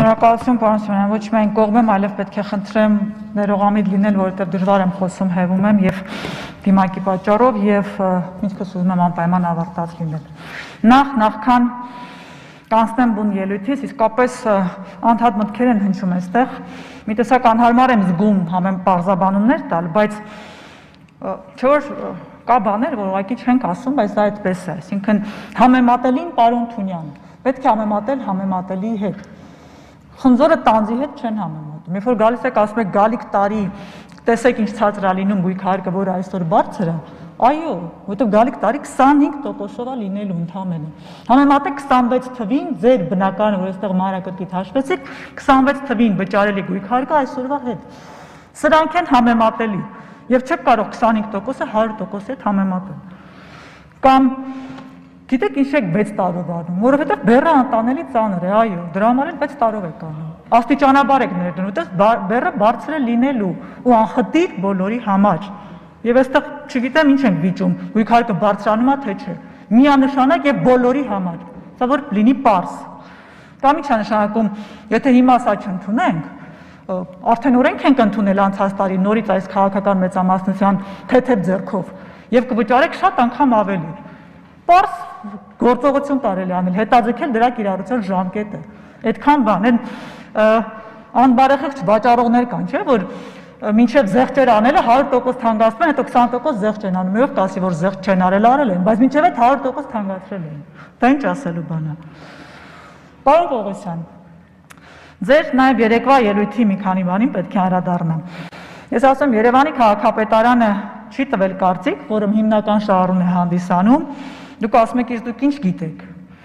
Շնորհակալություն, պարոն Սիմոնյան, ոչ միայն կողմ եմ, այլև պետք է խնդրեմ ներողամիտ լինել, որովհետև դժվար եմ խոսում, հևում եմ եւ դիմակի պատճառով եւ միտքս ուզում եմ անպայման ավարտած լինել։ Նախքան կանցնեմ բուն ելույթից, իսկապես անդադ մտքեր են հնչում այստեղ, մի տեսակ անհարմար եմ զգում համեմ պարզաբանումներ տալ, բայց չէ որ կա բաներ, որ ուղղակի չենք ասում, բայց դա այդպես է, այսինքն համեմատելին պարոն Թունյան, պետք է համեմատել համեմատելի հետ։ Խնձորը տանձի հետ չեն համեմատում։ Երբ որ գալիս եք ասում եք գալիք տարի, տեսեք ինչ ցածր է լինում գույքարկը, որը այսօր բարձր է, այո, որովհետև գալիք տարի 25%-ով է լինելու ընդամենը։ Համեմատեք 26 թվին ձեր բնակարանը, որ այստեղ մանրակրկիտ հաշվեցիք, 26 թվին վճարելի գույքարկը այսօրվա հետ։ Սրանք են համեմատելի, եւ չեք կարող 25%-ը 100%-ի հետ համեմատել։ Կամ գիտեք ինչ եք 6 տարով անում, որովհետև բեռը անտանելի ծանր է, այո, դրա համար էլ 6 տարով եք անում։ Աստիճանաբար եք ներդնում, որտեղ բեռը բարձր է լինելու ու անխտիր բոլորի համար։ Եվ այստեղ չգիտեմ ինչ ենք վիճում, գույքարկը բարձրանում է թե չէ։ Միանշանակ եւ բոլորի համար։ Սա որ լինի պարզ։ Կամ ի՞նչ է նշանակում, եթե հիմա սա չընդունենք, արդեն օրենք ենք ընդունել անցած տարի նորից այս քաղաքական մեծամասնության թեթև ձեռքով եւ կվճարեք շատ անգամ ավելի։ Պարզ գործողություն տարել անել, հետաձգել դրա կիրառության ժամկետը։ Այդքան բան, այն անբարեխիղճ վաճառողներ կան, չէ՞, որ մինչև զեղչեր անելը 100% թանկացնում են, հետո 20% զեղչ են անում, ով կասի, որ զեղչ չեն արել, արել են, բայց մինչև այդ 100% թանկացրել են։ Դա ինչ ասելու բան է։ Պարոն Պողոսյան, ձեր նաև երեկվա ելույթի մի քանի բանին պետք է անդրադառնամ։ Ես ասում Երևանի քաղաքապետարանը չի տվել կարծիք, որը հիմնական շահառուն է հանդիսանում։ Դուք ասում եք, իսկ դուք ինչ գիտեք։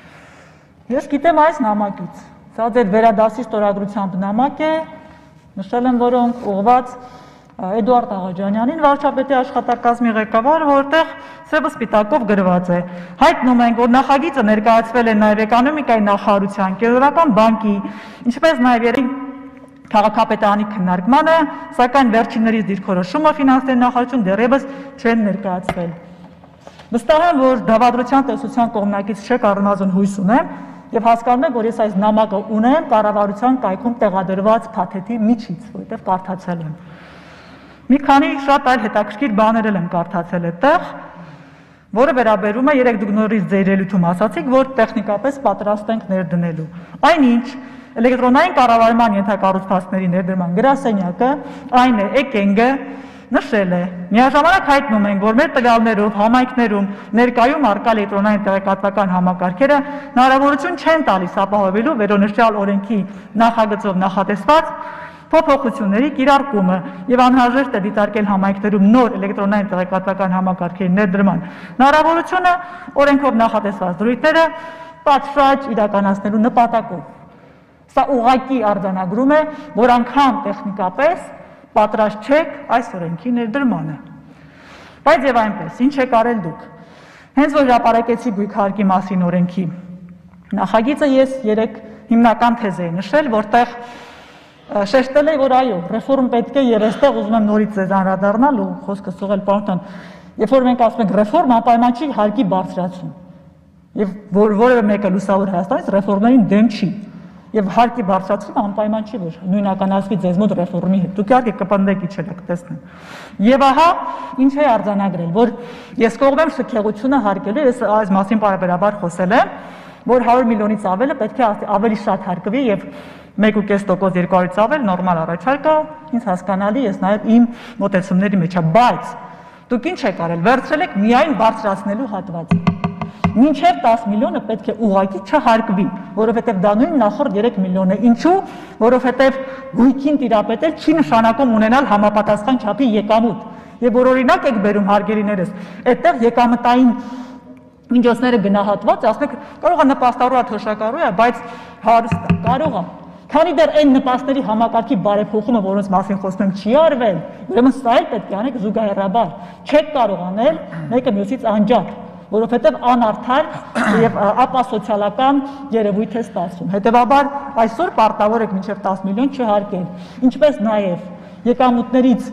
Ես գիտեմ այս նամակից։ Սա ձեր վերադասի ստորագրությամբ նամակ է, նշել եմ որոնք ուղղված Էդուարդ Աղաջանյանին, վարչապետի աշխատակազմի ղեկավար, որտեղ սևը սպիտակով գրված է։ Հայտնում ենք, որ նախագիծը ներկայացվել է նաև էկոնոմիկայի նախարարության, Կենտրոնական բանկի, ինչպես նաև քաղաքապետարանի քննարկմանը, սակայն վերջիններիս դիրքորոշումը ֆինանսների նախարարություն դեռևս չեն ներկայացվել։ Վստահ եմ, որ դավադրության տեսության կողմնակից չեք, առնվազն հույս ունեմ եւ հասկանում եք, որ ես այս նամակը ունեմ կառավարության կայքում տեղադրված փաթեթի միջից, որովհետեւ կարդացել եմ։ Մի քանի շատ այլ հետաքրքիր բաներ եմ կարդացել այդտեղ, որը վերաբերում է, երեք դուք նորից ձեր ելույթում ասացիք, որ տեխնիկապես պատրաստ ենք ներդնելու։ Այնինչ էլեկտրոնային կառավարման ենթակառուցվածքների ներդրման գրասենյակը, այն է EKENG-ը, նշել է։ Միաժամանակ հայտնում ենք, որ մեր տվյալներով համայնքներում ներկայում առկա էլեկտրոնային տեղեկատվական համակարգերը հնարավորություն չեն տալիս ապահովելու վերոնշյալ օրենքի նախագծով նախատեսված փոփոխությունների կիրարկումը եւ անհրաժեշտ է դիտարկել համայնքներում նոր էլեկտրոնային տեղեկատվական համակարգերի ներդրման հնարավորությունը օրենքով նախատեսված դրույթները պատշաճ իրականացնելու նպատակով։ Սա ուղղակի արձանագրում է, որ անգամ տեխնիկապես պատրաստ չեք այս օրենքի ներդրմանը։ Բայց եւ այնպես, ինչ եք արել դուք։ Հենց որ հրապարակեցի գույքարկի մասին օրենքի նախագիծը, ես 3 հիմնական թեզ էի նշել, որտեղ շեշտել էի, որ այո, ռեֆորմ պետք է եւ այստեղ ուզում եմ նորից ձեզ անդրադառնալ ու խոսքս ուղղել պարոն, երբ որ մենք ասում ենք ռեֆորմ, անպայման չի հարկի բարձրացում։ Եվ որևէ մեկը լուսավոր Հայաստանից ռեֆորմերին դեմ չի։ Եվ հարկի բարձրացումը անպայման չի, որ նույնականացվի ձեզ մոտ ռեֆորմի հետ։ Դուք իհարկե կպնդեք իջել եք տեսնեմ։ Եվ ահա ինչ է արձանագրել, որ ես կողմ եմ շքեղությունը հարկելու, ես այս մասին պարբերաբար խոսել եմ, որ 100 միլիոնից ավելը պետք է ավելի շատ հարկվի եւ 1.5% 200-ից ավել նորմալ առաջարկ է, ինձ հասկանալի, ես նաեւ իմ մոտեցումների մեջ եմ, բայց դուք ինչ եք արել, վերցրել եք միայն բարձրացնելու հատվածը։ Մինչև 10 միլիոնը պետք է ուղղակի չհարկվի, որովհետև դա նույն նախորդ 3 միլիոնն է։ Ինչու՞, որովհետև գույքին տիրապետել չի նշանակում ունենալ համապատասխան չափի եկամուտ։ Եվ որ օրինակ եք բերում հարգելիներս, այդտեղ եկամտային միջոցները գնահատված, ասենք կարող է նպաստառու է, թոշակառու է, բայց հարուստ է, կարող է։ Քանի դեռ այն նպաստների համակարգի բարեփոխումը, որոնց մասին խոսում եմ, չի արվել, ուրեմն սա էլ պետք է անեք զուգահեռաբար։ Չեք կարող անել մեկը մյուսից անջատ, որովհետև անարդար եւ ապասոցիալական երևույթ է ստացվում։ Հետևաբար այսօր պարտավոր եք մինչև 10 միլիոն չհարկել, ինչպես նաեւ եկամուտներից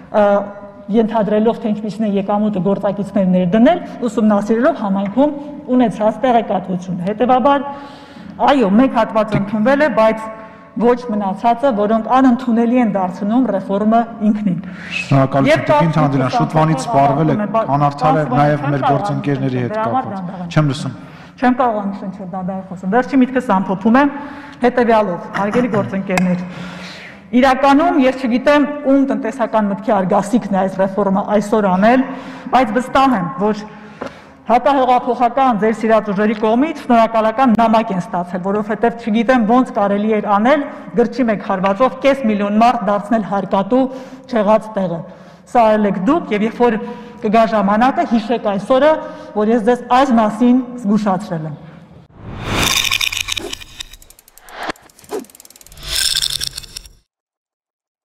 ենթադրելով թե ինչպիսին է եկամուտը գործակիցներ ներդնել, ուսումնասիրելով համայնքում ունեցած տեղեկատվությունը։ Հետևաբար այո, մեկ հատված ընդունվել է, բայց ոչ մնացածը, որոնք անընդունելի են դարձնում ռեֆորմը ինքնին։ Շնորհակալություն, Տիկին Թանդրյան, շուտվանից սպառվել եք, անարդար է նաև մեր գործընկերների հետ կապված։ Չեմ լսում։ Չեմ կարող անշնչել դանդաղ խոսեմ։ Վերջի միտքս ամփոփում եմ հետևյալով, հարգելի գործընկերներ։ Իրականում ես չգիտեմ ում տնտեսական մտքի արգասիքն է այս ռեֆորմը այսօր անել, բայց վստահ եմ, որ հակահեղափոխական ձեր սիրած ուժերի կողմից շնորհակալական նամակ են ստացել, որովհետև չգիտեմ ոնց կարելի էր անել գրչի մեկ հարվածով կես միլիոն մարդ դարձնել հարկատու չեղած տեղը։ Սա արել եք դուք եւ երբ որ կգա ժամանակը հիշեք այսօրը, որ ես ձեզ այս մասին զգուշացրել եմ։